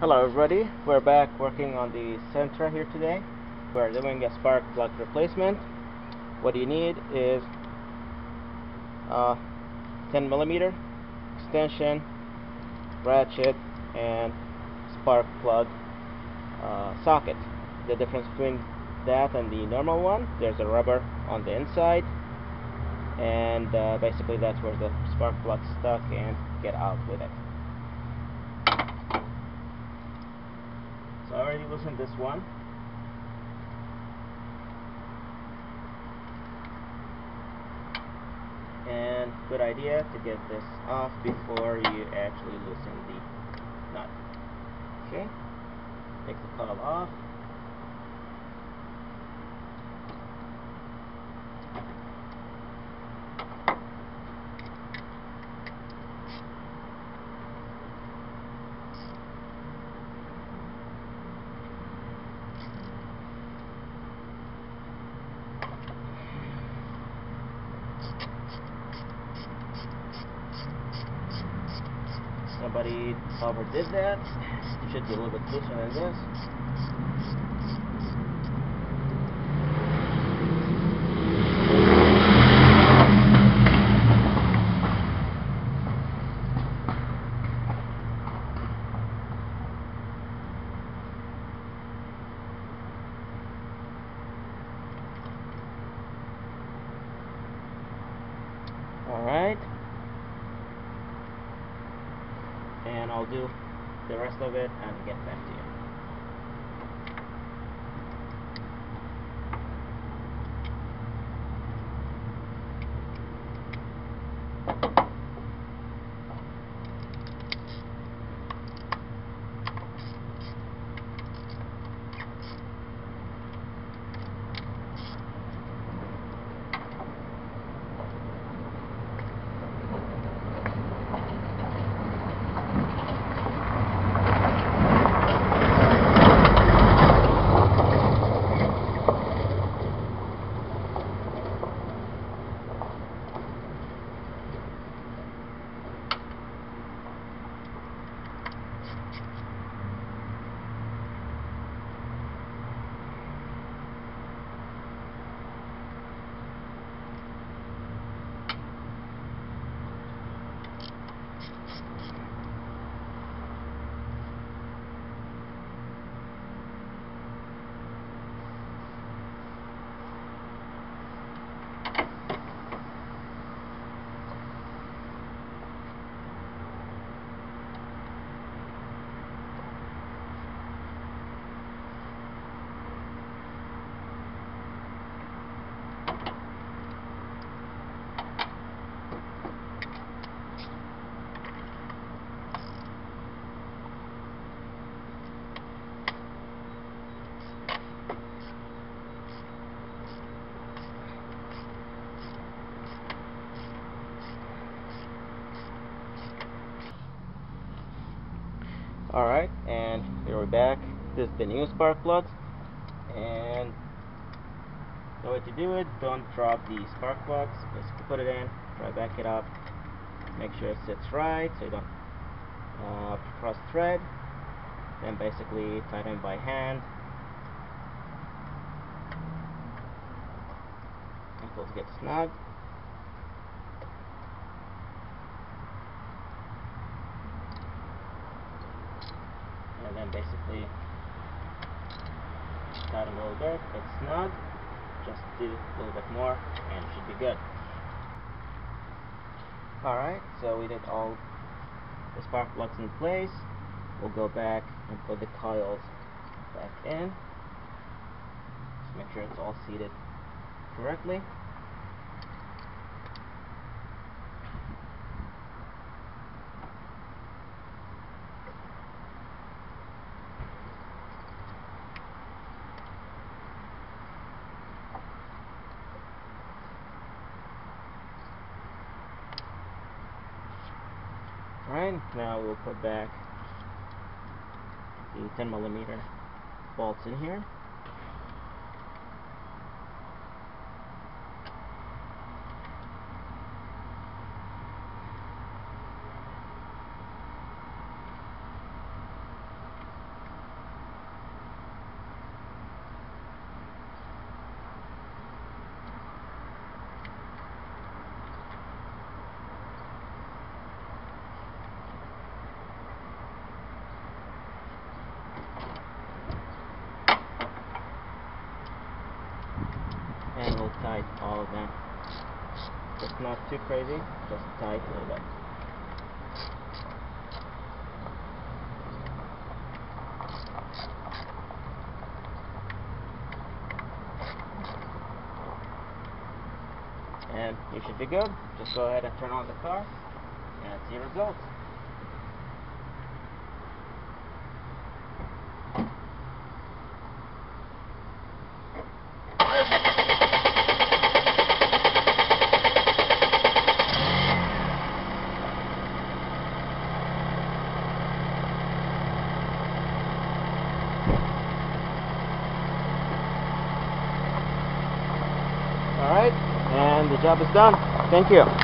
Hello everybody, we're back working on the Sentra here today. We're doing a spark plug replacement. What you need is a 10mm extension, ratchet, and spark plug socket. The difference between that and the normal one, there's a rubber on the inside, and basically that's where the spark plug's stuck, and get out with it. So I already loosened this one. And good idea to get this off before you actually loosen the nut. Okay, take the coil off. Somebody overdid that. It should be a little bit looser than this. Alright. And I'll do the rest of it and get back to you. Alright, and here we're back. This is the new spark plug. And the way to do it, don't drop the spark plugs. Basically put it in, try to back it up, make sure it sits right so you don't cross thread. Then basically tighten by hand until it gets snug. And then basically tighten a little bit, it's snug. Just do a little bit more and it should be good. Alright, so we did all the spark plugs in place. We'll go back and put the coils back in. Just make sure it's all seated correctly. Alright, now we'll put back the 10mm bolts in here. tight, all of them. Just not too crazy, just tight a little bit. And you should be good. Just go ahead and turn on the car and see results. Alright, and the job is done. Thank you.